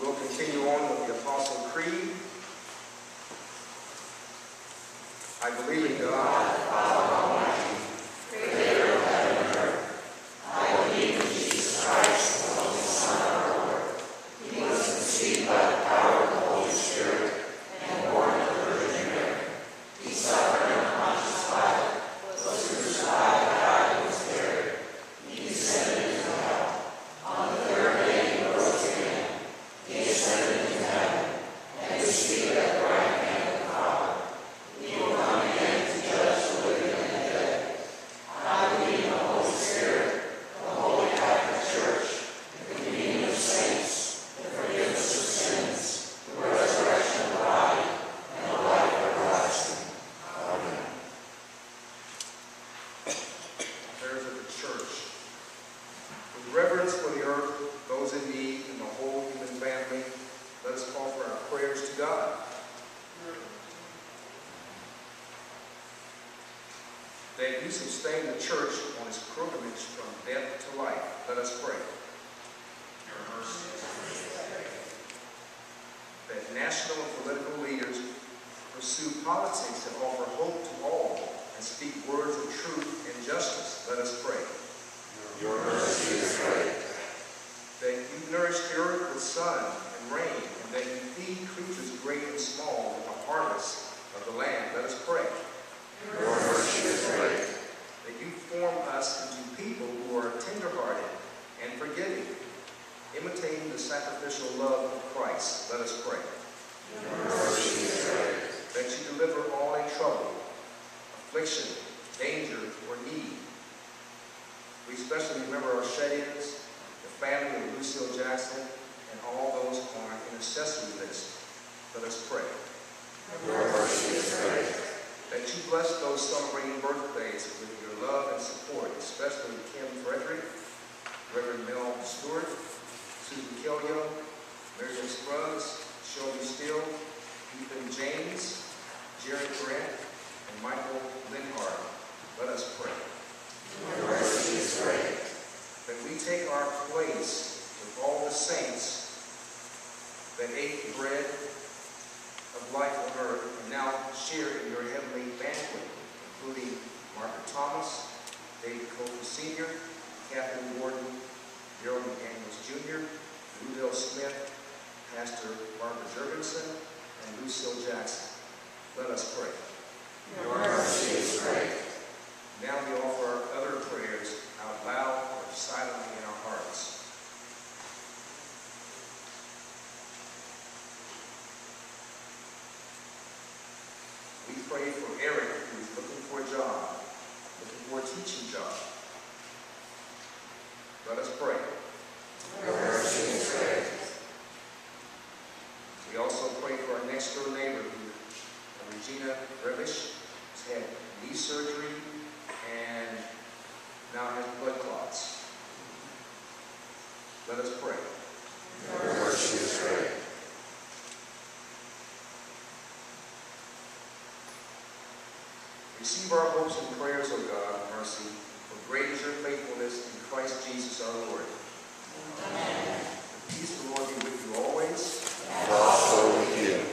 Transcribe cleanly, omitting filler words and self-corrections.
We'll continue on with the Apostle Creed. I believe in God, the Father Almighty, creator of heaven and earth. I believe in Jesus Christ, the only Son of our Lord. He was conceived by the power of the Holy Spirit and born of the Virgin Mary. He suffered under Pontius Pilate, was crucified, died, and was buried. He descended into hell. On the third day he rose again. He ascended into heaven, and is seated at the right hand of the Father. He will come again to judge the living and the dead. I believe in the Holy Spirit, the Holy Catholic Church, the communion of saints, the forgiveness of sins, the resurrection of the body, and the life everlasting. Amen. Affairs of the Church. With reverence for the earth, those in need, and the whole human family, let us offer our prayers to God. That you sustain the church on its pilgrimage from death to life. Let us pray. Your mercy is great. That national and political leaders pursue politics that offer hope to all and speak words of truth and justice. Let us pray. Your mercy is great. That you nourish the earth with sun and rain, and that you feed creatures great and small with the harvest of the land. Let us pray. Your mercy is great. That you form us into people who are tenderhearted and forgiving, imitating the sacrificial love of Christ. Let us pray. Your mercy is great. That you deliver all in trouble, affliction, danger, or need. We especially remember our shed-ins, the family of Lucille Jackson, and all those on our intercessory list. Let us pray. Your mercy is great. That you bless those celebrating birthdays with your love and support, especially Kim Frederick, Reverend Mel Stewart, Susan Killian, Miriam Scruggs, Shelby Steele, Ethan James, Jerry Grant, and Michael Linhart. Let us pray. Your mercy is great. That we take our place with all the saints that ate the bread of life on earth and now share in your heavenly banquet, including Margaret Thomas, David Coker Sr., Catherine Gordon, Gerald McDaniels Jr., Rudell Smith, Pastor Barbara Jurgensen, and Lucille Jackson. Let us pray. Your mercy is great. Now we offer our other prayers out loud or silently in our hearts. We pray for Eric, who is looking for a job, looking for a teaching job. Let us pray. Your mercy is great. We also pray for our next door neighbor, Regina Revish, has had knee surgery and now has blood clots. Let us pray. Your mercy is great. Receive our hopes and prayers, O God of mercy, for great is your faithfulness in Christ Jesus our Lord. Amen. The peace of the Lord be with you always. And also with you.